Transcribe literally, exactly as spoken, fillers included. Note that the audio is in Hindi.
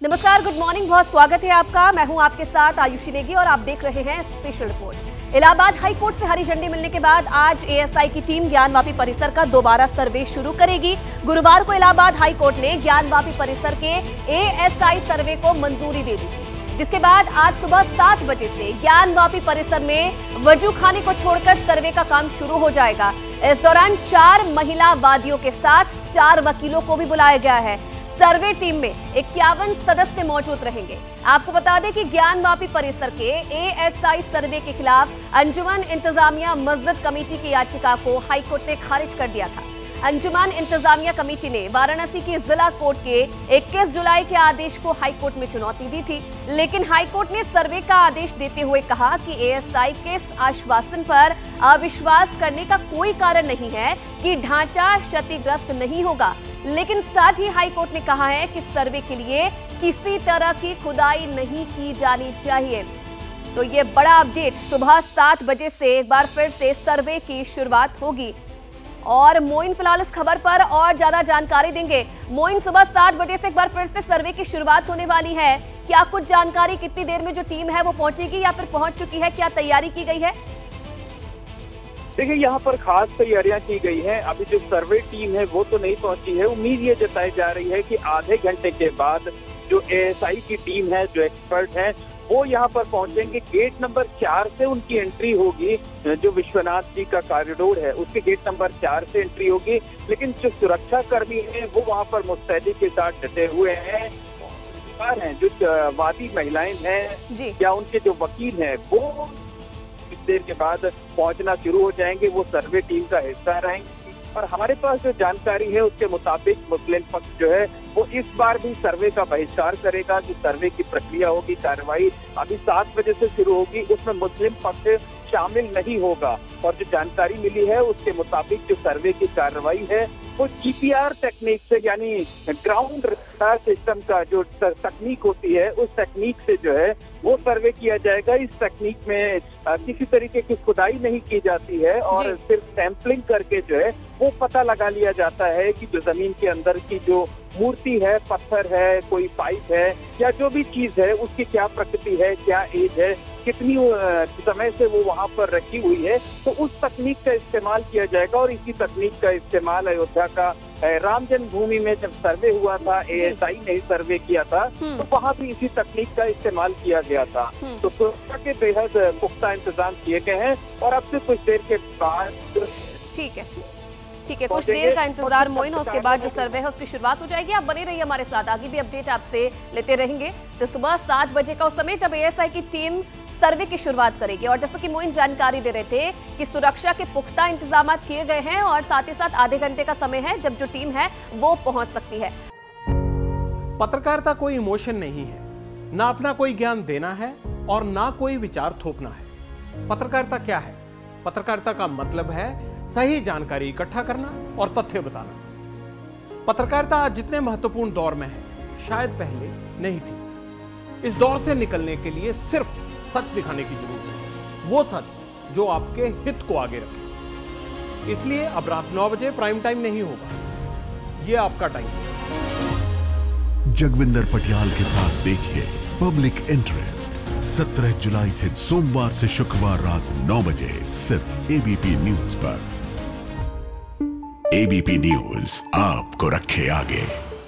नमस्कार, गुड मॉर्निंग, बहुत स्वागत है आपका। मैं हूं आपके साथ आयुषी नेगी और आप देख रहे हैं special report. Allahabad high court से हरी झंडी मिलने के बाद आज एएसआई की टीम ज्ञानवापी परिसर का दोबारा सर्वे शुरू करेगी। गुरुवार को इलाहाबाद हाई कोर्ट ने ज्ञानवापी परिसर के एएसआई सर्वे को मंजूरी दे दी थी, जिसके बाद आज सुबह सात बजे से ज्ञानवापी परिसर में वजूखाने को छोड़कर सर्वे का काम शुरू हो जाएगा। इस दौरान चार महिला वादियों के साथ चार वकीलों को भी बुलाया गया है। सर्वे टीम में इक्यावन सदस्य मौजूद रहेंगे। आपको बता दें कि ज्ञानवापी परिसर के एएसआई सर्वे के खिलाफ अंजुमन इंतजामिया मस्जिद कमेटी की याचिका को हाईकोर्ट ने खारिज कर दिया था। अंजुमन इंतजामिया कमेटी ने वाराणसी की जिला कोर्ट के इक्कीस जुलाई के आदेश को हाईकोर्ट में चुनौती दी थी, लेकिन हाईकोर्ट ने सर्वे का आदेश देते हुए कहा कि एएसआई के इस आश्वासन पर अविश्वास करने का कोई कारण नहीं है कि ढांचा क्षतिग्रस्त नहीं होगा। लेकिन साथ ही हाईकोर्ट ने कहा है कि सर्वे के लिए किसी तरह की खुदाई नहीं की जानी चाहिए। तो ये बड़ा अपडेट, सुबह सात बजे से एक बार फिर से सर्वे की शुरुआत होगी और मोइन फिलहाल इस खबर पर और ज्यादा जानकारी देंगे। मोइन, सुबह सात बजे से एक बार फिर से सर्वे की शुरुआत होने वाली है, क्या कुछ जानकारी, कितनी देर में जो टीम है वो पहुंचेगी या फिर पहुंच चुकी है, क्या तैयारी की गई है? देखिए, यहाँ पर खास तैयारियां की गई हैं। अभी जो सर्वे टीम है वो तो नहीं पहुंची है। उम्मीद ये जताई जा रही है कि आधे घंटे के बाद जो एएसआई की टीम है, जो एक्सपर्ट हैं, वो यहाँ पर पहुंचेंगे। गेट नंबर चार से उनकी एंट्री होगी। जो विश्वनाथ जी का कॉरिडोर है उसके गेट नंबर चार से एंट्री होगी, लेकिन जो सुरक्षा कर्मी हैं वो वहाँ पर मुस्तैदी के साथ डटे हुए हैं। हैं जो वादी महिलाएं हैं या उनके जो वकील हैं वो देर के बाद पहुंचना शुरू हो जाएंगे। वो सर्वे टीम का हिस्सा रहेंगे और हमारे पास जो जानकारी है उसके मुताबिक मुस्लिम पक्ष जो है वो इस बार भी सर्वे का बहिष्कार करेगा। जो सर्वे की प्रक्रिया होगी, कार्रवाई अभी सात बजे से शुरू होगी, उसमें मुस्लिम पक्ष शामिल नहीं होगा। और जो जानकारी मिली है उसके मुताबिक जो सर्वे की कार्रवाई है वो जीपीआर टेक्निक से, यानी ग्राउंड रडार सिस्टम का जो तकनीक होती है उस तकनीक से जो है वो सर्वे किया जाएगा। इस तकनीक में आ, किसी तरीके की खुदाई नहीं की जाती है और सिर्फ सैंपलिंग करके जो है वो पता लगा लिया जाता है कि जो जमीन के अंदर की जो मूर्ति है, पत्थर है, कोई पाइप है या जो भी चीज है उसकी क्या प्रकृति है, क्या एज है, कितनी समय से वो वहाँ पर रखी हुई है, तो उस तकनीक का इस्तेमाल किया जाएगा। और इसी तकनीक का इस्तेमाल अयोध्या का राम जन्मभूमि में जब सर्वे हुआ था, एएसआई ने सर्वे किया था, तो वहाँ भी इसी तकनीक का इस्तेमाल किया गया था। तो सुरक्षा के बेहद पुख्ता इंतजाम किए गए हैं और अब से कुछ देर के बाद ठीक है ठीक है कुछ देर का इंतजार मोइन, उसके बाद जो सर्वे है उसकी शुरुआत हो जाएगी। आप बने रहिए हमारे साथ, आगे भी अपडेट आपसे लेते रहेंगे। तो सुबह सात बजे का उस समय जब एएसआई की टीम सर्वे की शुरुआत करेगी और जैसा कि मोइन जानकारी दे रहे थे कि सुरक्षा के पुख्ता इंतजाम किए गए हैं और साथ ही साथ आधे घंटे का समय है जब जो टीम है वो पहुंच सकती है। पत्रकारिता कोई इमोशन नहीं है, ना अपना कोई ज्ञान देना है और ना कोई विचार थोपना है। पत्रकारिता क्या है? पत्रकारिता का मतलब है सही जानकारी इकट्ठा करना और तथ्य बताना। पत्रकारिता आज जितने महत्वपूर्ण दौर में है शायद पहले नहीं थी। इस दौर से निकलने के लिए सिर्फ सच दिखाने की जरूरत है, वो सच जो आपके हित को आगे रखे। इसलिए अब रात नौ बजे प्राइम टाइम नहीं होगा, ये आपका टाइम है। जगविंदर पटियाल के साथ देखिए पब्लिक इंटरेस्ट सत्रह जुलाई से सोमवार से शुक्रवार रात नौ बजे सिर्फ एबीपी न्यूज पर। एबीपी न्यूज आपको रखे आगे।